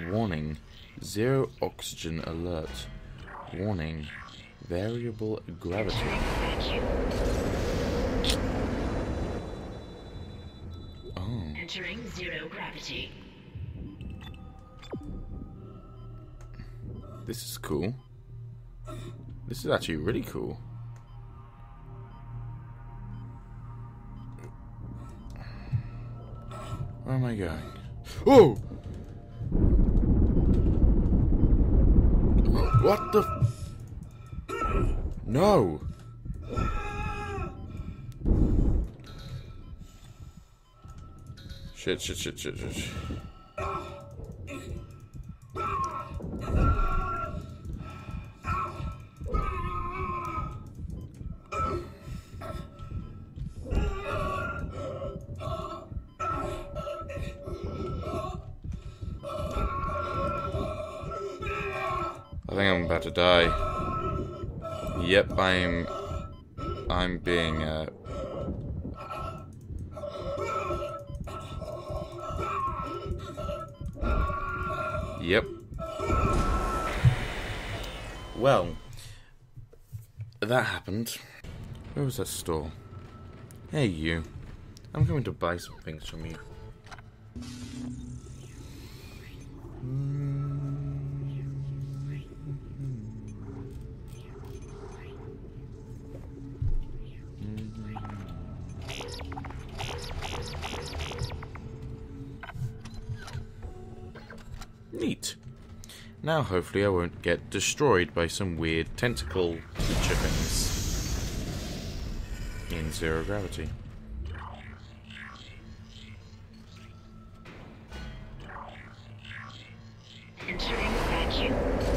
Warning. Zero oxygen alert. Warning. Variable gravity. Oh. Entering zero gravity. This is cool. This is actually really cool. Where am I going? Oh! What the No! Shit. I think I'm about to die. Yep, I'm being, Yep. Well, that happened. Where was that store? Hey, you. I'm going to buy some things from you. Neat. Now hopefully I won't get destroyed by some weird tentacle creature things in zero gravity. Entering vacuum.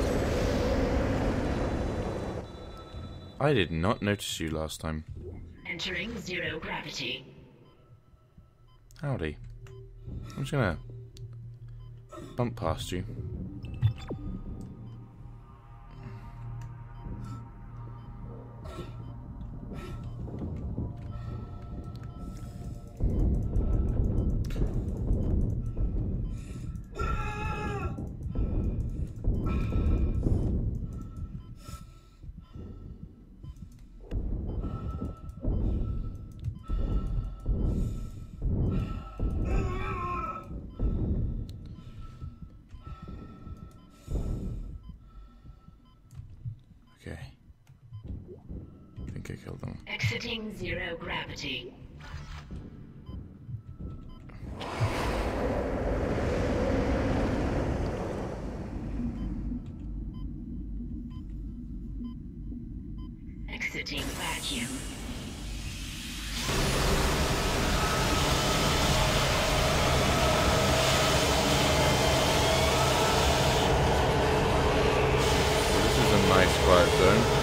I did not notice you last time. Entering zero gravity. Howdy. I'm just gonna bump past you. Okay. I think I killed them. Exiting zero gravity. Exiting vacuum. This is a nice quiet zone.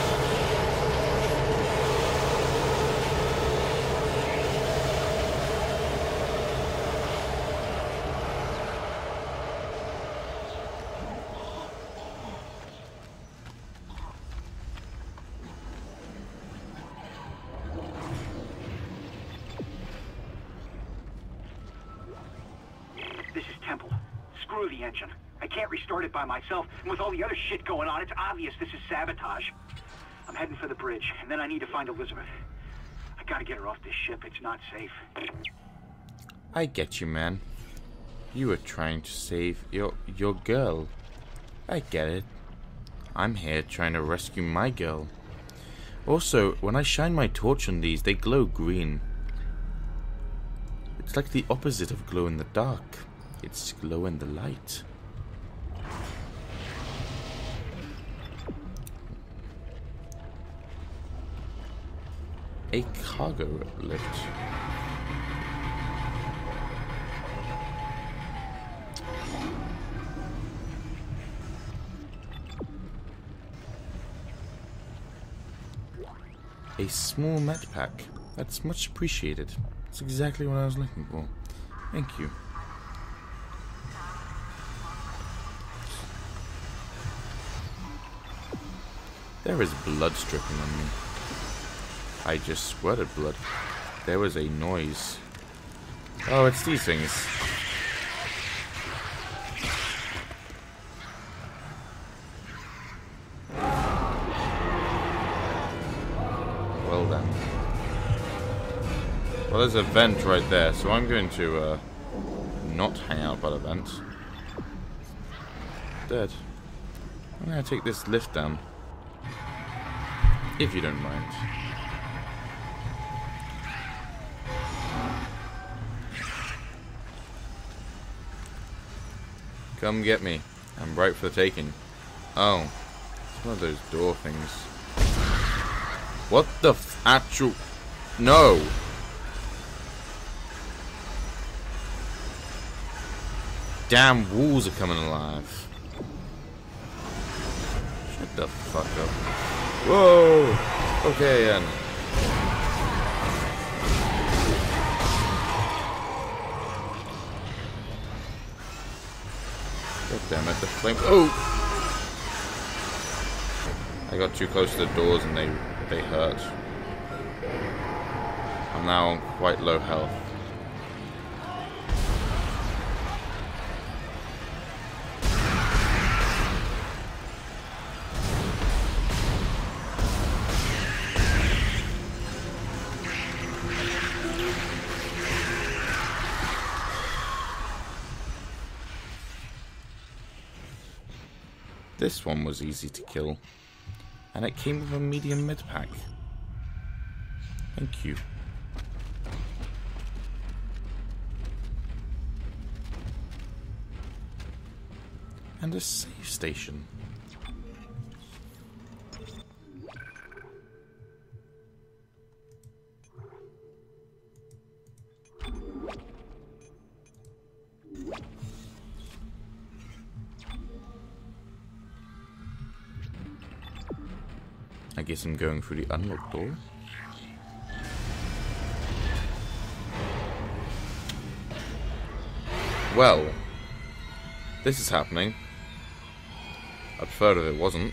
This is Temple. Screw the engine. I can't restart it by myself, and with all the other shit going on, it's obvious this is sabotage. I'm heading for the bridge, and then I need to find Elizabeth. I gotta get her off this ship. It's not safe. I get you, man. You were trying to save your girl. I get it. I'm here trying to rescue my girl. Also, when I shine my torch on these, they glow green. It's like the opposite of glow in the dark. It's glow in the light. A cargo lift. A small med pack. That's much appreciated. That's exactly what I was looking for. Thank you. There is blood dripping on me. I just squirted blood. There was a noise. Oh, it's these things. Well, there's a vent right there, so I'm going to not hang out by the vent. Dead. I'm going to take this lift down. If you don't mind. Come get me. I'm right for the taking. Oh. It's one of those door things. What the actual... No! Damn walls are coming alive. Shut the fuck up. Whoa! Okay, then. God damn it, the flame... Oh! I got too close to the doors and they hurt. I'm now on quite low health. This one was easy to kill, and it came with a medium med pack. Thank you. And a save station. I guess I'm going through the unlocked door. Well, this is happening. I'd prefer if it wasn't.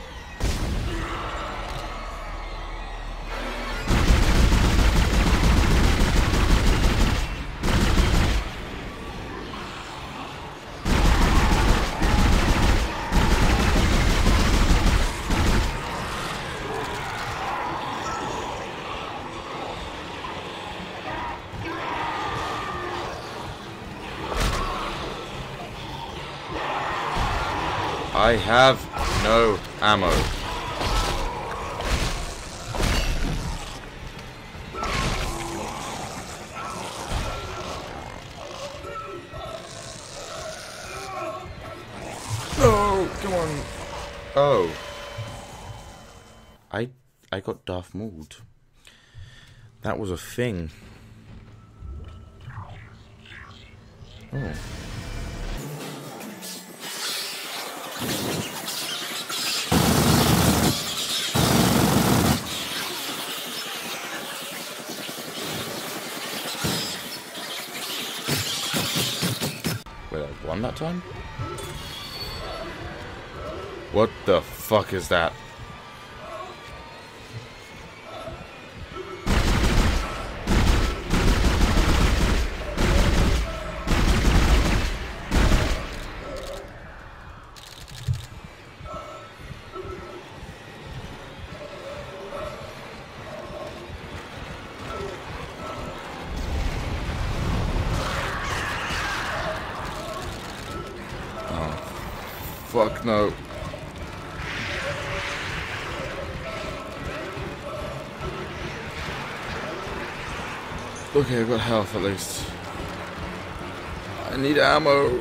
I have no ammo. No, come on. Oh. I got Darth Mauled. That was a thing. Oh. Wait, I won that time? What the fuck is that? Fuck no. Okay, I've got health at least. I need ammo.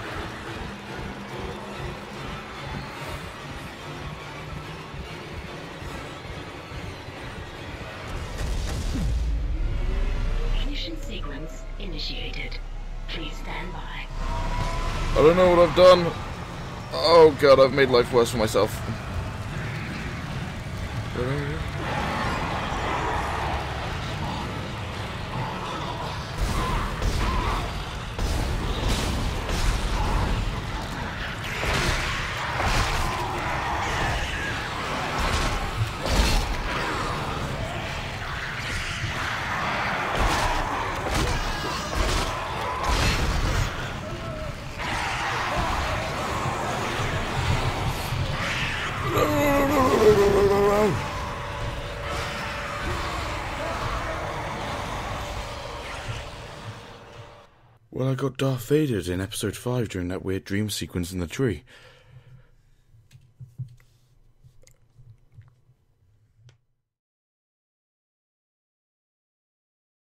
Ignition sequence initiated. Please stand by. I don't know what I've done. Oh god, I've made life worse for myself. Well, I got Darth Vader in episode 5 during that weird dream sequence in the tree.